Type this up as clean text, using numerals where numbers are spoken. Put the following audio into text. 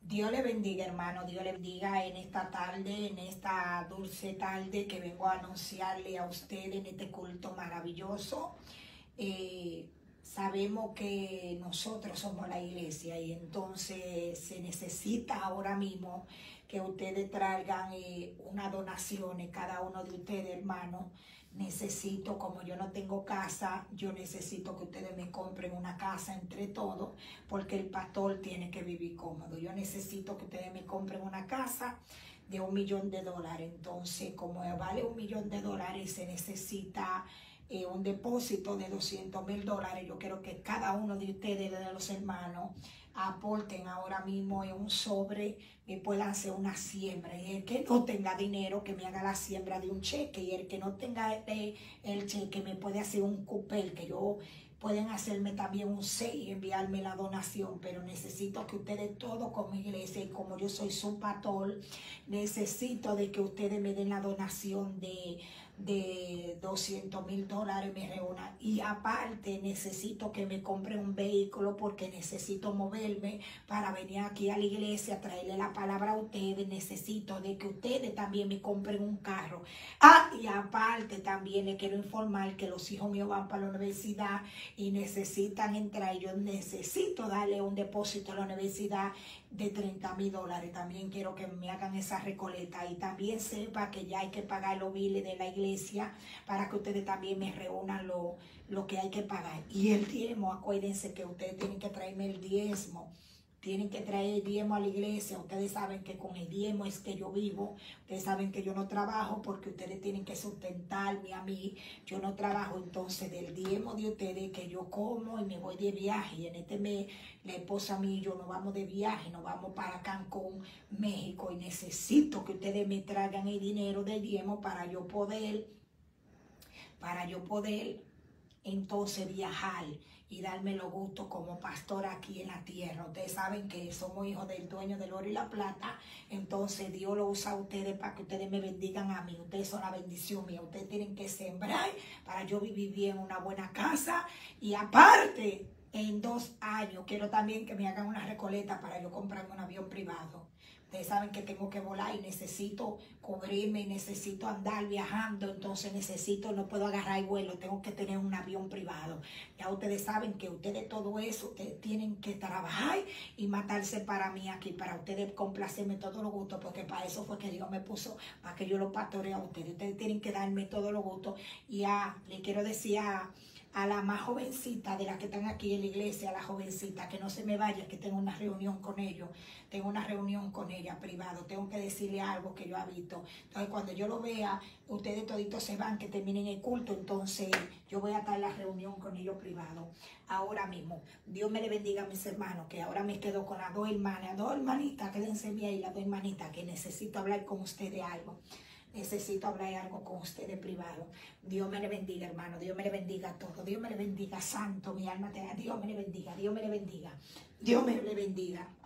Dios le bendiga, hermano, Dios le bendiga en esta tarde, en esta dulce tarde que vengo a anunciarle a usted en este culto maravilloso. Sabemos que nosotros somos la iglesia y entonces se necesita ahora mismo que ustedes traigan unas donaciones, cada uno de ustedes, hermano. Necesito, como yo no tengo casa, yo necesito que ustedes me compren una casa entre todos, porque el pastor tiene que vivir cómodo. Yo necesito que ustedes me compren una casa de $1 millón. Entonces, como vale $1 millón, se necesita un depósito de $200,000. Yo quiero que cada uno de ustedes, de los hermanos, aporten ahora mismo en un sobre, me puedan hacer una siembra. Y el que no tenga dinero, que me haga la siembra de un cheque. Y el que no tenga el cheque, me puede hacer un cupel, que yo pueden hacerme también un 6 y enviarme la donación. Pero necesito que ustedes todos como iglesia, y como yo soy su pastor, necesito de que ustedes me den la donación de $200,000, me reúnan. Y aparte necesito que me compre un vehículo, porque necesito moverme para venir aquí a la iglesia a traerle la palabra a ustedes. Necesito de que ustedes también me compren un carro. Y aparte también les quiero informar que los hijos míos van para la universidad y necesitan entrar. Yo necesito darle un depósito a la universidad de $30,000. También quiero que me hagan esa recoleta, y también sepa que ya hay que pagar los biles de la iglesia, para que ustedes también me reúnan lo que hay que pagar. Y el diezmo, acuérdense que ustedes tienen que traerme el diezmo. Tienen que traer el diezmo a la iglesia. Ustedes saben que con el diezmo es que yo vivo. Ustedes saben que yo no trabajo, porque ustedes tienen que sustentarme a mí. Yo no trabajo, entonces del diezmo de ustedes que yo como y me voy de viaje. Y en este mes la esposa mía y yo nos vamos de viaje, nos vamos para Cancún, México. Y necesito que ustedes me traigan el dinero del diezmo para yo poder entonces viajar y darme los gustos como pastor aquí en la tierra. Ustedes saben que somos hijos del dueño del oro y la plata. Entonces Dios lo usa a ustedes para que ustedes me bendigan a mí. Ustedes son la bendición mía. Ustedes tienen que sembrar para yo vivir bien en una buena casa. Y aparte, en 2 años quiero también que me hagan una recoleta para yo comprarme un avión privado. Ustedes saben que tengo que volar y necesito cubrirme, necesito andar viajando. Entonces no puedo agarrar el vuelo, tengo que tener un avión privado. Ya ustedes saben que ustedes todo eso, ustedes tienen que trabajar y matarse para mí aquí, para ustedes complacerme todos los gustos, porque para eso fue que Dios me puso, para que yo lo pastoree a ustedes. Ustedes tienen que darme todos los gustos. Y le quiero decir a la más jovencita de las que están aquí en la iglesia, a la jovencita, que no se me vaya, que tengo una reunión con ellos. Tengo una reunión con ella privado. Tengo que decirle algo que yo he visto. Entonces, cuando yo lo vea, ustedes toditos se van, que terminen el culto. Entonces, yo voy a estar en la reunión con ellos privado. Ahora mismo, Dios me le bendiga a mis hermanos, que ahora me quedo con las 2 hermanas. 2 hermanitas, quédense ahí, las 2 hermanitas, que necesito hablar con ustedes algo. Necesito hablar algo con ustedes privado. Dios me le bendiga, hermano. Dios me le bendiga a todos. Dios me le bendiga, santo. Mi alma te da. Dios me le bendiga. Dios me le bendiga. Dios me le bendiga.